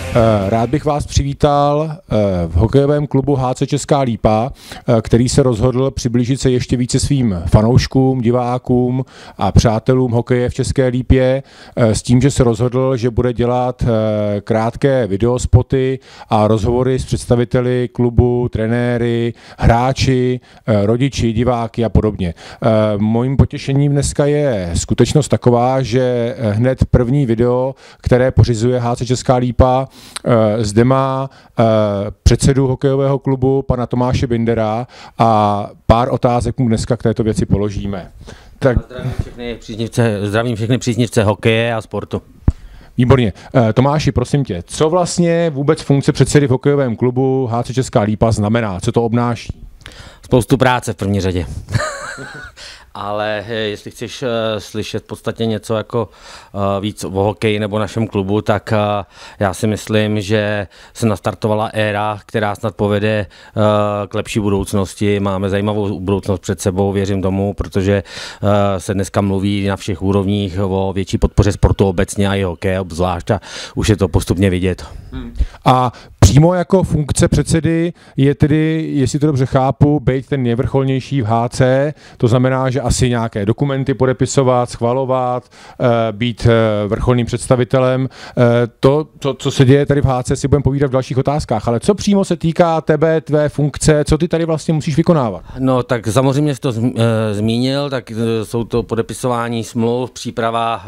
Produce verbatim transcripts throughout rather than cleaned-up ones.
Rád bych vás přivítal v hokejovém klubu H C Česká Lípa, který se rozhodl přiblížit se ještě více svým fanouškům, divákům a přátelům hokeje v České Lípě s tím, že se rozhodl, že bude dělat krátké videospoty a rozhovory s představiteli klubu, trenéry, hráči, rodiči, diváky a podobně. Mojím potěšením dneska je skutečnost taková, že hned první video, které pořizuje H C Česká Lípa, zde má předsedu hokejového klubu pana Tomáše Bindera a pár otázek mu dneska k této věci položíme. Tak... Zdravím všechny příznivce, zdravím všechny příznivce hokeje a sportu. Výborně. Tomáši, prosím tě, co vlastně vůbec funkce předsedy v hokejovém klubu H C Česká Lípa znamená? Co to obnáší? Spoustu práce v první řadě. Ale jestli chceš uh, slyšet v podstatě něco jako uh, víc o hokeji nebo našem klubu, tak uh, já si myslím, že se nastartovala éra, která snad povede uh, k lepší budoucnosti. Máme zajímavou budoucnost před sebou, věřím tomu, protože uh, se dneska mluví na všech úrovních o větší podpoře sportu obecně a i hokeje obzvlášť a už je to postupně vidět. Hmm. A přímo jako funkce předsedy je tedy, jestli to dobře chápu, být ten nejvrcholnější v H C, to znamená, že asi nějaké dokumenty podepisovat, schvalovat, být vrcholným představitelem. To, to, co se děje tady v H C, si budeme povídat v dalších otázkách, ale co přímo se týká tebe, tvé funkce, co ty tady vlastně musíš vykonávat? No tak samozřejmě jsi to zmínil, tak jsou to podepisování smluv, příprava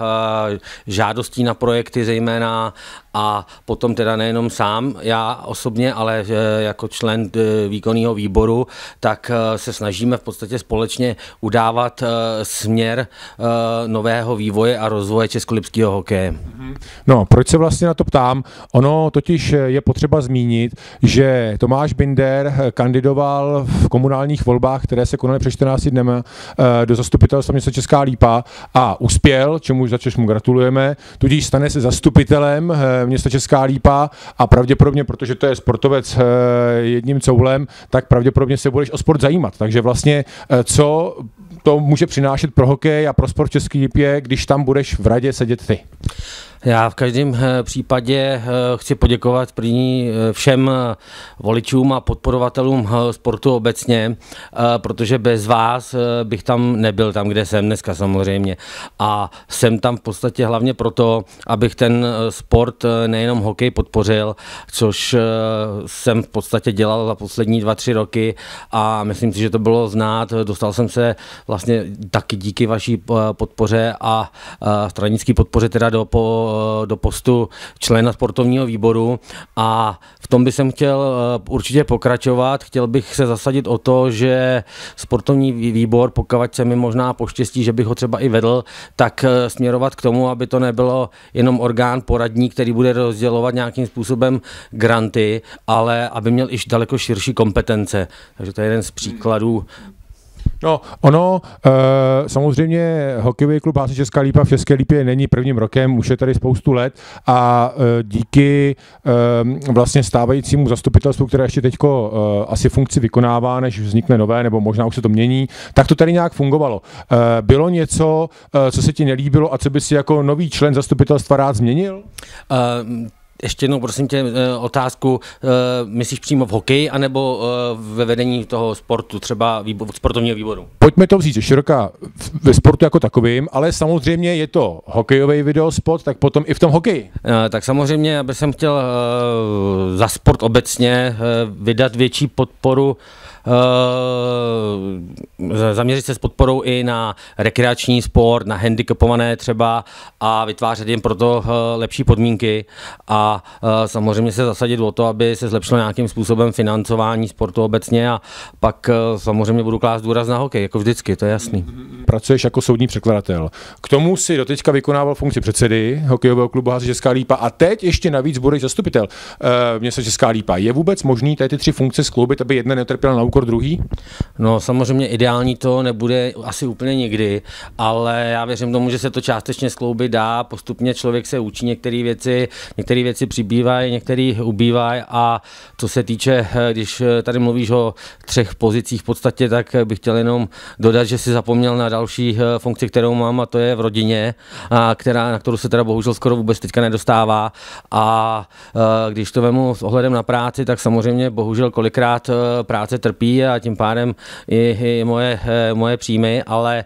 žádostí na projekty zejména a potom teda nejenom sám, já osobně, ale jako člen výkonného výboru, tak se snažíme v podstatě společně udávat směr nového vývoje a rozvoje českolipského hokeje. No, proč se vlastně na to ptám? Ono totiž je potřeba zmínit, že Tomáš Binder kandidoval v komunálních volbách, které se konaly před čtrnácti dny do zastupitelstva města Česká Lípa a uspěl, čemuž za což mu gratulujeme, tudíž stane se zastupitelem města Česká Lípa a pravděpodobně, protože to je sportovec jedním coulem, tak pravděpodobně se budeš o sport zajímat. Takže vlastně co to může přinášet pro hokej a pro sport v České Lípě, když tam budeš v radě sedět ty? Já v každém případě chci poděkovat první všem voličům a podporovatelům sportu obecně, protože bez vás bych tam nebyl tam, kde jsem dneska samozřejmě. A jsem tam v podstatě hlavně proto, abych ten sport, nejenom hokej, podpořil, což jsem v podstatě dělal za poslední dva, tři roky a myslím si, že to bylo znát. Dostal jsem se vlastně taky díky vaší podpoře a stranické podpoře teda do po do postu člena sportovního výboru a v tom bych jsem chtěl určitě pokračovat. Chtěl bych se zasadit o to, že sportovní výbor, pokud se mi možná poštěstí, že bych ho třeba i vedl, tak směrovat k tomu, aby to nebylo jenom orgán poradní, který bude rozdělovat nějakým způsobem granty, ale aby měl i daleko širší kompetence. Takže to je jeden z příkladů. No, ono, e, samozřejmě hokejový klub H C Česká Lípa v České Lípě není prvním rokem, už je tady spoustu let a e, díky e, vlastně stávajícímu zastupitelstvu, které ještě teďko e, asi funkci vykonává, než vznikne nové, nebo možná už se to mění, tak to tady nějak fungovalo. E, bylo něco, e, co se ti nelíbilo a co by si jako nový člen zastupitelstva rád změnil? Uh... Ještě jednou, prosím tě, otázku, myslíš přímo v hokeji, anebo ve vedení toho sportu, třeba výbor, sportovního výboru? Pojďme to vzít široká ve sportu jako takovým, ale samozřejmě je to hokejový videospot, tak potom i v tom hokeji. Tak samozřejmě, aby jsem chtěl za sport obecně vydat větší podporu, zaměřit se s podporou i na rekreační sport, na handicapované třeba a vytvářet jim proto lepší podmínky a samozřejmě se zasadit o to, aby se zlepšilo nějakým způsobem financování sportu obecně a pak samozřejmě budu klást důraz na hokej, jako vždycky, to je jasný. Pracuješ jako soudní překladatel. K tomu si doteďka vykonával funkci předsedy hokejového klubu H C Česká Lípa a teď ještě navíc budeš zastupitel uh, města Česká Lípa. Je vůbec možný tady ty tři funkce skloubit, aby jedna netrpěla na úkor druhý? No samozřejmě ideální to nebude asi úplně nikdy, ale já věřím tomu, že se to částečně skloubit dá, postupně člověk se učí některé věci, některé věci přibývají, některé ubývají a co se týče, když tady mluvíš o třech pozicích v podstatě, tak bych chtěl jenom dodat, že si zapomněl na další funkci, kterou mám, a to je v rodině, a která, na kterou se teda bohužel skoro vůbec teďka nedostává. A když to vemu s ohledem na práci, tak samozřejmě bohužel kolikrát práce trpí a tím pádem i, i moje, moje příjmy, ale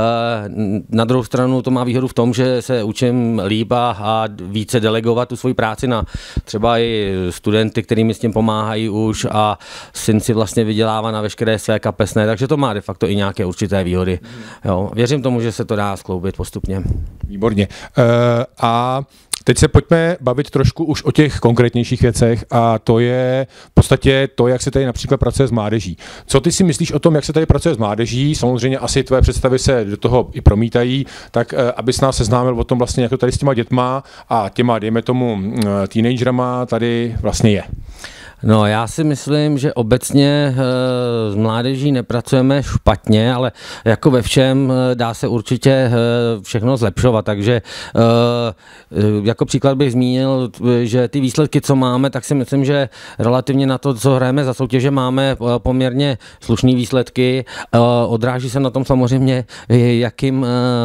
na druhou stranu to má výhodu v tom, že se učím líp a více delegovat tu svoji práci na třeba i studenty, který mi s tím pomáhají už, a syn si vlastně vydělává na veškeré své kapesné, takže to má de facto i nějaké určité výhody. Jo, věřím tomu, že se to dá skloubit postupně. Výborně. Uh, a teď se pojďme bavit trošku už o těch konkrétnějších věcech, a to je v podstatě to, jak se tady například pracuje s mládeží. Co ty si myslíš o tom, jak se tady pracuje s mládeží? Samozřejmě asi tvoje představy se do toho i promítají, tak abys nás seznámil o tom vlastně, jak to tady s těma dětma a těma, dejme tomu, teenagerama tady vlastně je. No, já si myslím, že obecně s mládeží nepracujeme špatně, ale jako ve všem dá se určitě všechno zlepšovat, takže jako příklad bych zmínil, že ty výsledky, co máme, tak si myslím, že relativně na to, co hrajeme za soutěže, máme poměrně slušné výsledky. Odráží se na tom samozřejmě, jakým,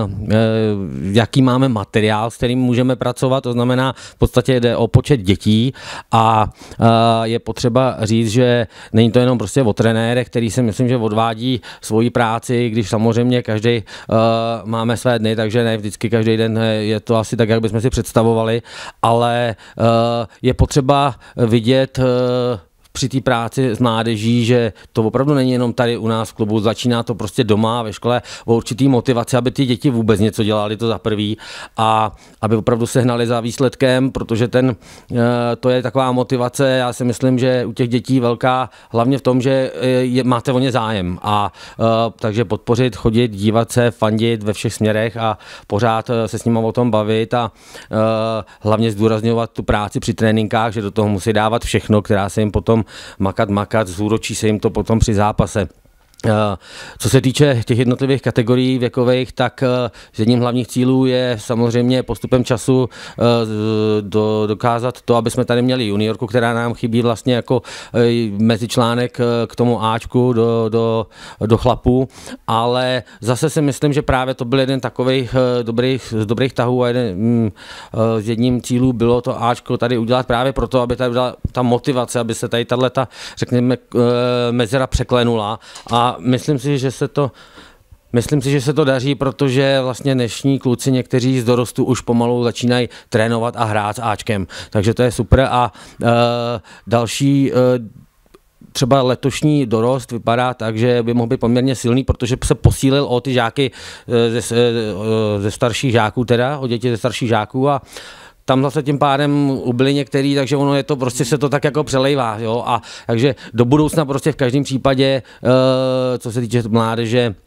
jaký máme materiál, s kterým můžeme pracovat, to znamená, v podstatě jde o počet dětí a je potřeba říct, že není to jenom prostě o trenérech, který si myslím, že odvádí svoji práci, když samozřejmě každý uh, máme své dny, takže ne vždycky každý den je to asi tak, jak bychom si představovali, ale uh, je potřeba vidět uh, při té práci s mládeží, že to opravdu není jenom tady u nás v klubu, začíná to prostě doma ve škole o určitý motivaci, aby ty děti vůbec něco dělali, to za prvý, a aby opravdu se hnali za výsledkem, protože ten, to je taková motivace, já si myslím, že u těch dětí velká, hlavně v tom, že je, máte o ně zájem, a takže podpořit, chodit, dívat se, fandit ve všech směrech a pořád se s nimi o tom bavit a hlavně zdůrazňovat tu práci při tréninkách, že do toho musí dávat všechno, která se jim potom makat, makat, zúročí se jim to potom při zápase. Co se týče těch jednotlivých kategorií věkových, tak jedním hlavních cílů je samozřejmě postupem času do, dokázat to, aby jsme tady měli juniorku, která nám chybí vlastně jako mezičlánek k tomu Ačku do, do, do chlapů, ale zase si myslím, že právě to byl jeden takových dobrých, z dobrých tahů a jeden, z jedním cílů bylo to Ačko tady udělat právě proto, aby tady byla ta motivace, aby se tady tato, řekněme, mezera překlenula, a myslím si, že se to Myslím si, že se to daří, protože vlastně dnešní kluci, někteří z dorostu už pomalu začínají trénovat a hrát s Ačkem, takže to je super. A uh, další uh, třeba letošní dorost vypadá tak, že by mohl být poměrně silný, protože se posílil o ty žáky ze, ze starších žáků, teda o děti ze starších žáků, a tam zase tím pádem ubyli některý, takže ono je to prostě se to tak jako přelejvá, jo, a takže do budoucna prostě v každém případě, co se týče mládeže,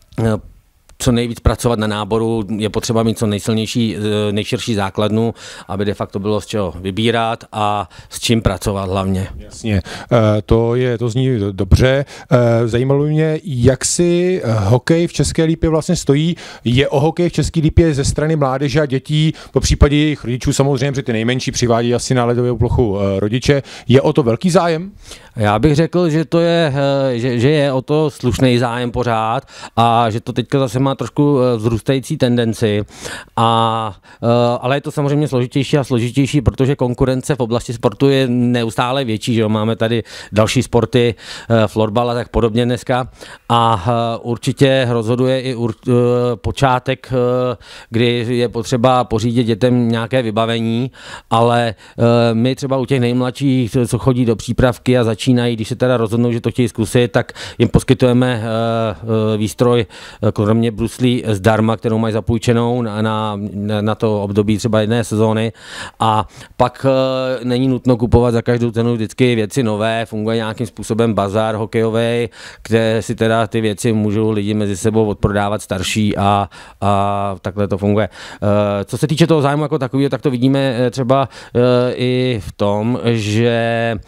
co nejvíc pracovat na náboru, je potřeba mít co nejsilnější, nejširší základnu, aby de facto bylo z čeho vybírat a s čím pracovat hlavně. Jasně, to, je, to zní dobře. Zajímalo mě, jak si hokej v České Lípě vlastně stojí. Je o hokej v České Lípě ze strany mládeže a dětí, po případě jejich rodičů samozřejmě, protože ty nejmenší přivádí asi na ledovou plochu rodiče. Je o to velký zájem? Já bych řekl, že to je, že, že je o to slušný zájem pořád a že to teďka zase má trošku vzrůstající tendenci, a, ale je to samozřejmě složitější a složitější, protože konkurence v oblasti sportu je neustále větší, že jo? Máme tady další sporty, florbal a tak podobně dneska, a určitě rozhoduje i ur, počátek, kdy je potřeba pořídit dětem nějaké vybavení, ale my třeba u těch nejmladších, co chodí do přípravky a začínají, když se teda rozhodnou, že to chtějí zkusit, tak jim poskytujeme výstroj, kromě bruslí zdarma, kterou mají zapůjčenou na, na, na to období třeba jedné sezóny, a pak e, není nutno kupovat za každou cenu vždycky věci nové, funguje nějakým způsobem bazar hokejový, kde si teda ty věci můžou lidi mezi sebou odprodávat starší, a, a takhle to funguje. E, co se týče toho zájmu jako takového, tak to vidíme třeba e, i v tom, že e,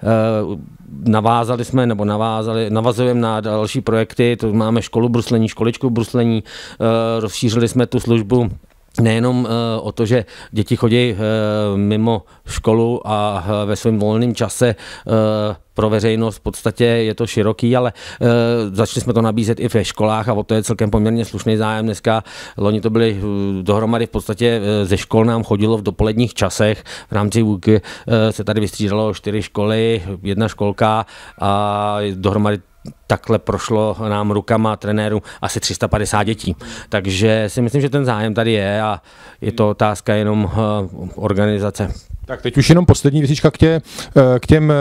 navázali jsme, nebo navázali, navazujeme na další projekty, to máme školu bruslení, školičku bruslení, rozšířili jsme tu službu nejenom o to, že děti chodí mimo školu a ve svém volném čase pro veřejnost v podstatě je to široký, ale začali jsme to nabízet i ve školách a o to je celkem poměrně slušný zájem dneska. Loni to byly dohromady v podstatě ze škol nám chodilo v dopoledních časech. V rámci výuky se tady vystřídalo čtyři školy, jedna školka a dohromady takhle prošlo nám rukama trenérů asi tři sta padesát dětí. Takže si myslím, že ten zájem tady je a je to otázka jenom uh, organizace. Tak teď už jenom poslední věcička k, tě, k, těm,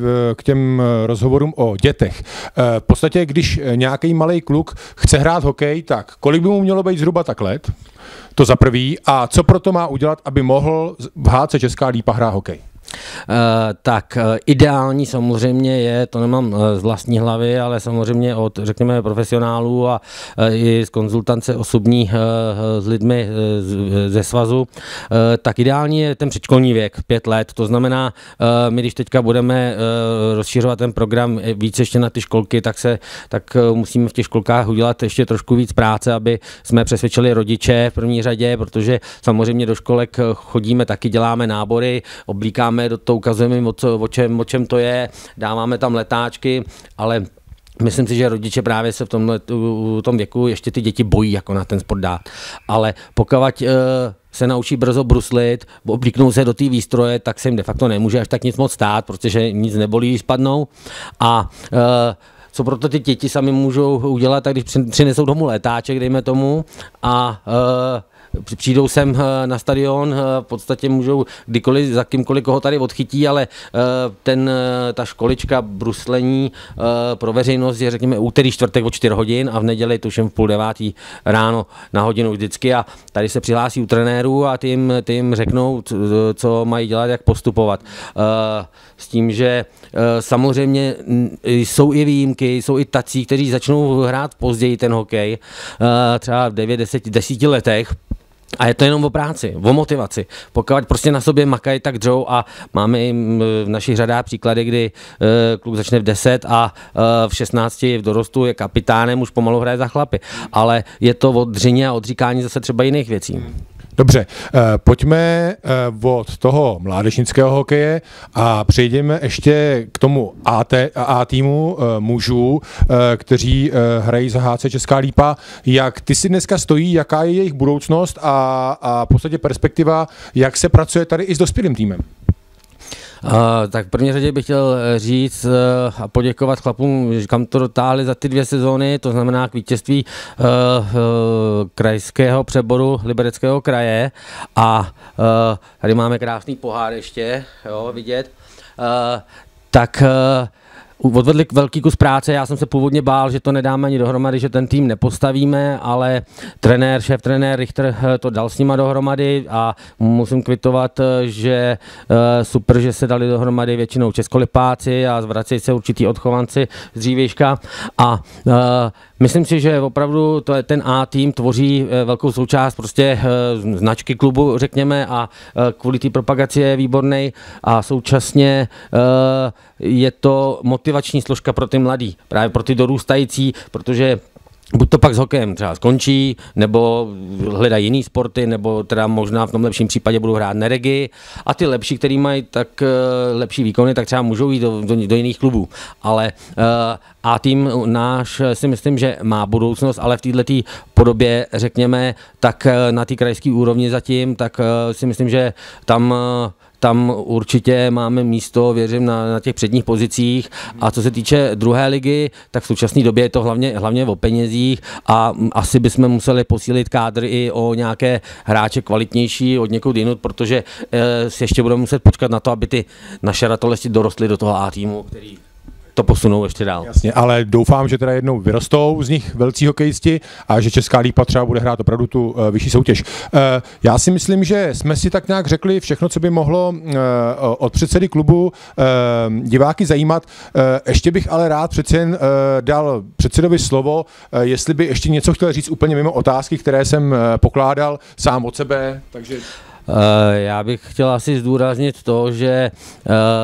k těm rozhovorům o dětech. V podstatě, když nějaký malý kluk chce hrát hokej, tak kolik by mu mělo být zhruba tak let? To za prvý. A co proto má udělat, aby mohl v H C Česká Lípa hrát hokej? Uh, tak uh, ideální samozřejmě je, to nemám uh, z vlastní hlavy, ale samozřejmě od, řekněme, profesionálů a uh, i z konzultance osobní uh, s lidmi uh, z, ze svazu, uh, tak ideální je ten předškolní věk, pět let, to znamená, uh, my když teďka budeme uh, rozšířovat ten program víc ještě na ty školky, tak se, tak uh, musíme v těch školkách udělat ještě trošku víc práce, aby jsme přesvědčili rodiče v první řadě, protože samozřejmě do školek chodíme, taky děláme nábory, oblíkáme do toho, ukazujeme, o, co, o, čem, o čem to je, dáváme tam letáčky, ale myslím si, že rodiče právě se v tomhle, v tom věku ještě ty děti bojí jako na ten sport dát. Ale pokud uh, se naučí brzo bruslit, oblíknou se do té výstroje, tak se jim de facto nemůže až tak nic moc stát, protože nic nebolí, když spadnou. A uh, co proto ty děti sami můžou udělat, tak když přinesou domů letáček, dejme tomu, a uh, přijdou sem na stadion, v podstatě můžou kdykoliv, za kýmkoliv, koho tady odchytí, ale ten, ta školička bruslení pro veřejnost je, řekněme, úterý, čtvrtek od čtyři hodin a v neděli tuším v půl devátý ráno na hodinu vždycky a tady se přihlásí u trenérů a ty jim, ty jim řeknou, co mají dělat, jak postupovat. S tím, že samozřejmě jsou i výjimky, jsou i tací, kteří začnou hrát později ten hokej, třeba v devět, deset, deseti letech. A je to jenom o práci, o motivaci. Pokud prostě na sobě makají, tak dřou a máme i v našich řadách příklady, kdy uh, kluk začne v deset a uh, v šestnácti v dorostu je kapitánem, už pomalu hraje za chlapy. Ale je to od dřině a odříkání zase třeba jiných věcí. Dobře, pojďme od toho mládežnického hokeje a přejdeme ještě k tomu A, T, A týmu mužů, kteří hrají za H C Česká Lípa. Jak ty si dneska stojí, jaká je jejich budoucnost a, a v podstatě perspektiva, jak se pracuje tady i s dospělým týmem? Uh, tak v první řadě bych chtěl říct uh, a poděkovat chlapům, kam to dotáhli za ty dvě sezóny, to znamená k vítězství uh, uh, krajského přeboru Libereckého kraje a uh, tady máme krásný pohár ještě, jo, vidět, uh, tak uh, odvedli velký kus práce, já jsem se původně bál, že to nedáme ani dohromady, že ten tým nepostavíme, ale trenér, šéf trenér Richter to dal s nima dohromady a musím kvitovat, že super, že se dali dohromady většinou českolipáci a zvracejí se určitý odchovanci z dřívějška a uh, myslím si, že opravdu to je ten A tým tvoří velkou součást prostě značky klubu, řekněme, a kvůli té propagaci je výborný a současně je to motivační složka pro ty mladý, právě pro ty dorůstající, protože buď to pak s hokejem třeba skončí, nebo hledají jiný sporty, nebo teda možná v tom lepším případě budou hrát neregi a ty lepší, který mají tak uh, lepší výkony, tak třeba můžou jít do, do, do jiných klubů. Ale uh, a tým náš si myslím, že má budoucnost, ale v této podobě, řekněme, tak na té krajské úrovni zatím, tak uh, si myslím, že tam uh, tam určitě máme místo, věřím, na, na těch předních pozicích. A co se týče druhé ligy, tak v současné době je to hlavně, hlavně o penězích a asi bychom museli posílit kádr i o nějaké hráče kvalitnější od někud jinut, protože eh, si ještě budeme muset počkat na to, aby ty naše ratolesti dorostly do toho A týmu, který to posunou ještě dál. Jasně, ale doufám, že teda jednou vyrostou z nich velcí hokejisti a že Česká Lípa třeba bude hrát opravdu tu uh, vyšší soutěž. Uh, já si myslím, že jsme si tak nějak řekli všechno, co by mohlo uh, od předsedy klubu uh, diváky zajímat. Uh, ještě bych ale rád přece jen uh, dal předsedovi slovo, uh, jestli by ještě něco chtěl říct úplně mimo otázky, které jsem uh, pokládal sám od sebe. Takže... Uh, já bych chtěl asi zdůraznit to, že uh,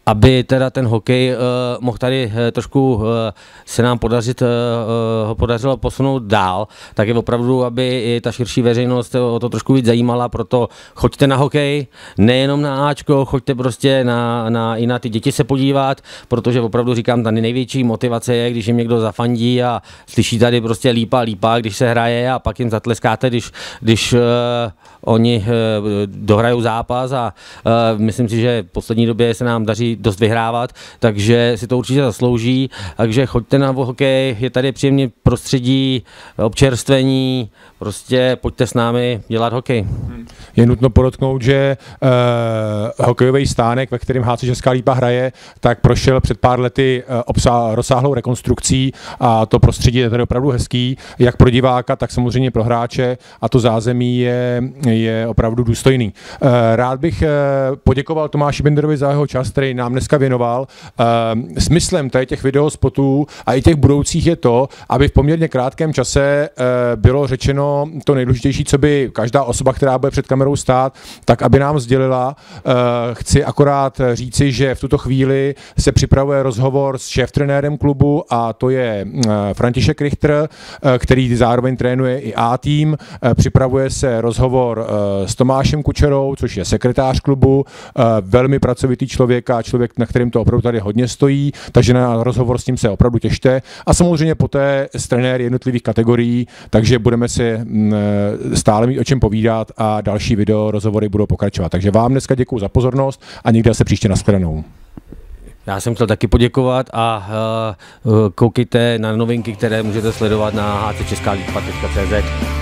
aby teda ten hokej uh, mohl tady uh, trošku uh, se nám podařit, uh, ho podařilo posunout dál, tak je opravdu, aby i ta širší veřejnost o to trošku víc zajímala, proto choďte na hokej, nejenom na Ačko, choďte prostě na, na, i na ty děti se podívat, protože opravdu říkám, ta největší motivace je, když jim někdo zafandí a slyší tady prostě lípa, lípa, když se hraje a pak jim zatleskáte, když, když uh, oni uh, dohrajou zápas a uh, myslím si, že v poslední době se nám daří dost vyhrávat, takže si to určitě zaslouží, takže choďte na hokej, je tady příjemně prostředí, občerstvení, prostě pojďte s námi dělat hokej. Je nutno podotknout, že uh, hokejový stánek, ve kterém Há Cé Česká Lípa hraje, tak prošel před pár lety uh, obsah, rozsáhlou rekonstrukcí a to prostředí je tady opravdu hezký, jak pro diváka, tak samozřejmě pro hráče a to zázemí je, je opravdu důstojný. Uh, rád bych uh, poděkoval Tomáši Binderovi za jeho čas, který nám dneska věnoval. Uh, smyslem tady těch videospotů a i těch budoucích je to, aby v poměrně krátkém čase uh, bylo řečeno to nejdůležitější, co by každá osoba, která bude před kamerou stát, tak aby nám sdělila. Uh, chci akorát říci, že v tuto chvíli se připravuje rozhovor s šéftrenérem klubu a to je uh, František Richter, uh, který zároveň trénuje i A-tým. Uh, připravuje se rozhovor uh, s Tomášem Kučerou, což je sekretář klubu, uh, velmi pracovitý člověk a člověk, na kterým to opravdu tady hodně stojí, takže na rozhovor s tím se opravdu těšte. A samozřejmě poté s trenéry jednotlivých kategorií, takže budeme si uh, stále mít o čem povídat a další video rozhovory budou pokračovat. Takže vám dneska děkuju za pozornost a někde se příště nashledanou. Já jsem chtěl taky poděkovat a uh, koukejte na novinky, které můžete sledovat na há cé česká lípa tečka cé zet.